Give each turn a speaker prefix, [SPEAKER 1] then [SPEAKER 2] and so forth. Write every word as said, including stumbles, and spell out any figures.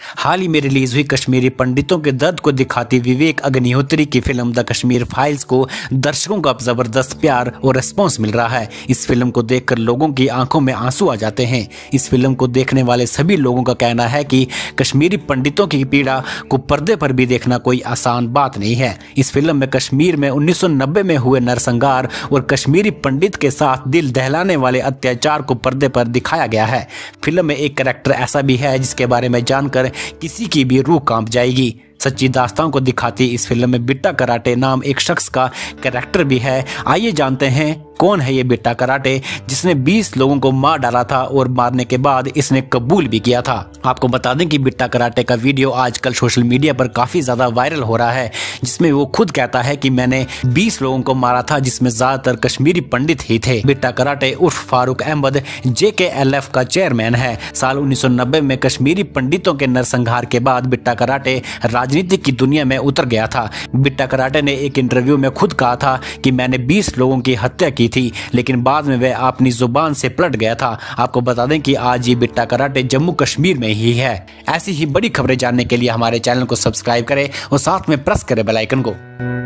[SPEAKER 1] हाल ही में रिलीज हुई कश्मीरी पंडितों के दर्द को दिखाती विवेक अग्निहोत्री की फिल्म द कश्मीर फाइल्स को दर्शकों का जबरदस्त प्यार और रिस्पॉन्स मिल रहा है। इस फिल्म को देखकर लोगों की आंखों में आंसू आ जाते हैं। इस फिल्म को देखने वाले सभी लोगों का कहना है कि कश्मीरी पंडितों की पीड़ा को पर्दे पर भी देखना कोई आसान बात नहीं है। इस फिल्म में कश्मीर में उन्नीस सौ नब्बे में हुए नरसंहार और कश्मीरी पंडित के साथ दिल दहलाने वाले अत्याचार को पर्दे पर दिखाया गया है। फिल्म में एक कैरेक्टर ऐसा भी है जिसके बारे में जानकर किसी की भी रूह कांप जाएगी। सच्ची दास्तान को दिखाती इस फिल्म में बिट्टा कराटे नाम एक शख्स का कैरेक्टर भी है। आइए जानते हैं कौन है ये बिट्टा कराटे जिसने बीस लोगों को मार डाला था और मारने के बाद इसने कबूल भी किया था। आपको बता दें कि बिट्टा कराटे का वीडियो आजकल सोशल मीडिया पर काफी ज्यादा वायरल हो रहा है, जिसमें वो खुद कहता है कि मैंने बीस लोगों को मारा था जिसमें ज्यादातर कश्मीरी पंडित ही थे। बिट्टा कराटे उर्फ फारूक अहमद जे के एल एफ का चेयरमैन है। साल उन्नीस सौ नब्बे में कश्मीरी पंडितों के नरसंहार के बाद बिट्टा कराटे राजनीति की दुनिया में उतर गया था। बिट्टा कराटे ने एक इंटरव्यू में खुद कहा था कि मैंने बीस लोगों की हत्या की थी, लेकिन बाद में वह अपनी जुबान से पलट गया था। आपको बता दें कि आज ये बिट्टा कराटे जम्मू कश्मीर में ही है। ऐसी ही बड़ी खबरें जानने के लिए हमारे चैनल को सब्सक्राइब करें और साथ में प्रेस करें बेल आइकन को।